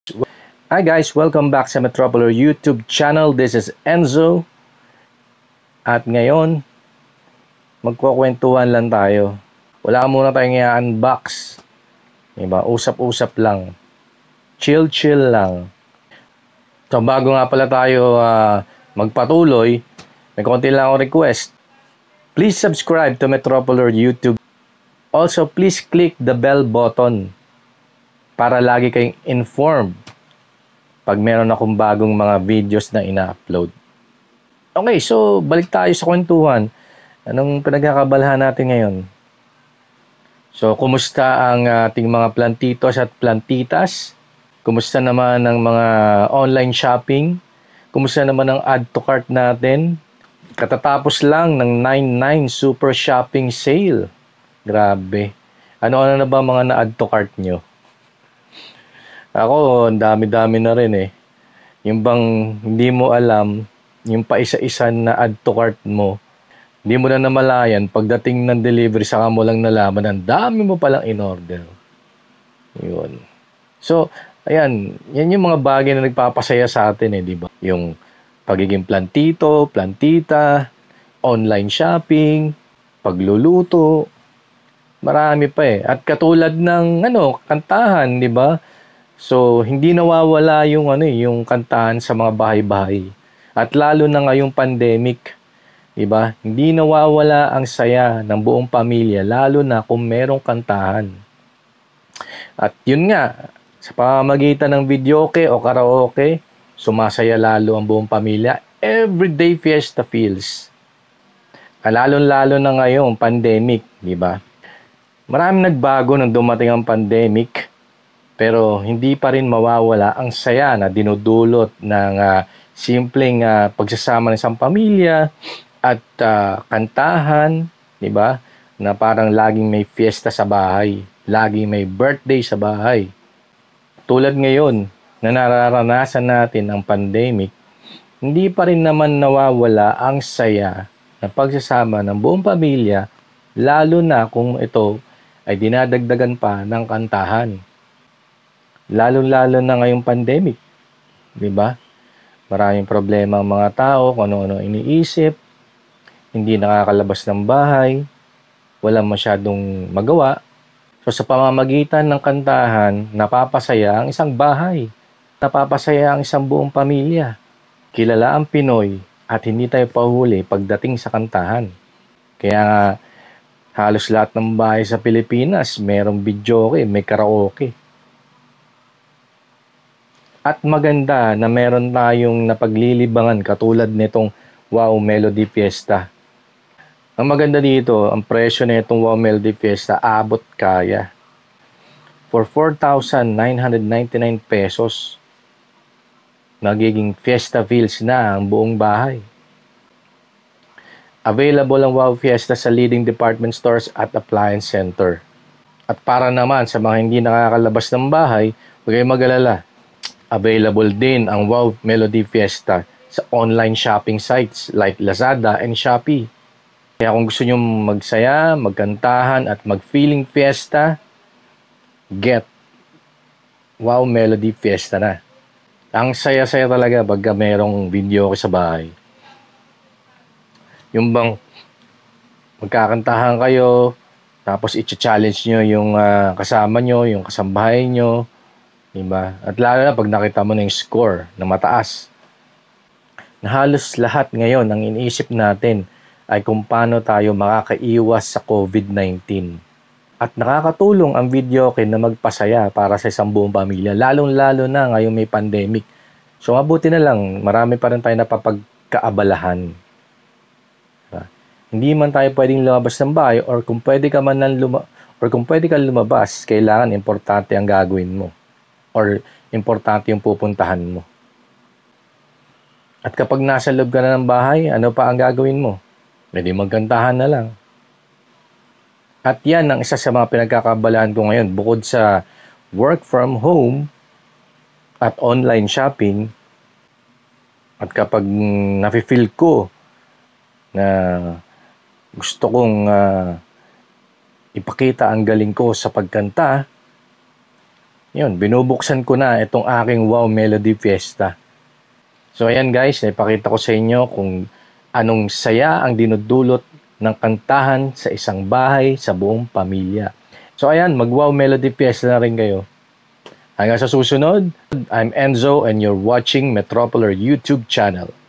Hi guys, welcome back sa Metropoler YouTube channel. This is Enzo. At ngayon, magkukwentuhan lang tayo. Wala muna tayong i-unbox. Diba? Usap-usap lang. Chill-chill lang. So bago nga pala tayo magpatuloy, may konti lang akong request. Please subscribe to Metropoler YouTube. Also, please click the bell button para lagi kayong informed pag meron akong bagong mga videos na ina-upload. Okay, so balik tayo sa kwentuhan. Anong pinagkakabalahan natin ngayon? So, kumusta ang ating mga plantitos at plantitas? Kumusta naman ang mga online shopping? Kumusta naman ang add to cart natin? Katatapos lang ng 99 Super Shopping Sale. Grabe. Ano-ano na ba mga na-add to cart nyo? Ako, ang dami-dami na rin eh. Yung bang hindi mo alam, yung pa isa-isa na add to cart mo, hindi mo na namalayan, pagdating ng delivery, saka mo lang nalaman, ang dami mo palang in-order. Yun. So, ayan, yan yung mga bagay na nagpapasaya sa atin eh, di ba? Yung pagiging plantito, plantita, online shopping, pagluluto, marami pa eh. At katulad ng kantahan, di ba? So, hindi nawawala yung kantahan sa mga bahay-bahay. At lalo na ngayong pandemic, 'di ba? Hindi nawawala ang saya ng buong pamilya lalo na kung merong kantahan. At yun nga, sa pamamagitan ng videoke o karaoke, sumasaya lalo ang buong pamilya. Everyday fiesta feels. Lalo-lalo na ngayong pandemic, 'di ba? Maraming nagbago nang dumating ang pandemic. Pero hindi pa rin mawawala ang saya na dinudulot ng simpleng pagsasama ng isang pamilya at kantahan, 'di ba? Na parang laging may fiesta sa bahay, laging may birthday sa bahay. Tulad ngayon na nararanasan natin ang pandemic, hindi pa rin naman nawawala ang saya na pagsasama ng buong pamilya, lalo na kung ito ay dinadagdagan pa ng kantahan. Lalo-lalo na ngayong pandemic, 'di ba? Maraming problema ang mga tao, kung ano-ano iniisip, hindi nakakalabas ng bahay, walang masyadong magawa. So sa pamamagitan ng kantahan, napapasaya ang isang bahay, napapasaya ang isang buong pamilya. Kilala ang Pinoy at hindi tayo pahuli pagdating sa kantahan. Kaya nga, halos lahat ng bahay sa Pilipinas, merong videoke, may karaoke. At maganda na meron tayong napaglilibangan katulad nitong Wow Melody Fiesta. Ang maganda dito, ang presyo nitong Wow Melody Fiesta, abot kaya. For 4,999 pesos, nagiging Fiesta Feels na ang buong bahay. Available ang Wow Fiesta sa leading department stores at appliance center. At para naman sa mga hindi nakakalabas ng bahay, huwag kayong mag-alala. Available din ang Wow Melody Fiesta sa online shopping sites like Lazada and Shopee. Kaya kung gusto nyo magsaya, magkantahan at mag-feeling fiesta, get Wow Melody Fiesta na. Ang saya-saya talaga pag merong video ko sa bahay. Yung bang magkakantahan kayo, tapos i-challenge nyo yung kasama nyo, yung kasambahay nyo, diba? At lalo na pag nakita mo na yung score na mataas. Na halos lahat ngayon ang iniisip natin ay kung paano tayo makakaiwas sa COVID-19. At nakakatulong ang videoke na magpasaya para sa isang buong pamilya, lalong-lalo na ngayong may pandemic. So mabuti na lang, marami pa rin tayo napapagkaabalahan. Diba? Hindi man tayo pwedeng lumabas ng bahay or kung pwede ka man kung pwede ka lumabas, kailangan importante ang gagawin mo. Or importante yung pupuntahan mo. At kapag nasa loob ka na ng bahay, ano pa ang gagawin mo? Pwede magkantahan na lang. At yan ang isa sa mga pinagkakabalaan ko ngayon. Bukod sa work from home at online shopping, at kapag nafe-feel ko na gusto kong ipakita ang galing ko sa pagkanta, Yun, binubuksan ko na itong aking Wow Melody Fiesta. So ayan guys, ipakita ko sa inyo kung anong saya ang dinudulot ng kantahan sa isang bahay sa buong pamilya. So ayan, mag-Wow Melody Fiesta na rin kayo. Hanggang sa susunod, I'm Enzo and you're watching Metropolar YouTube channel.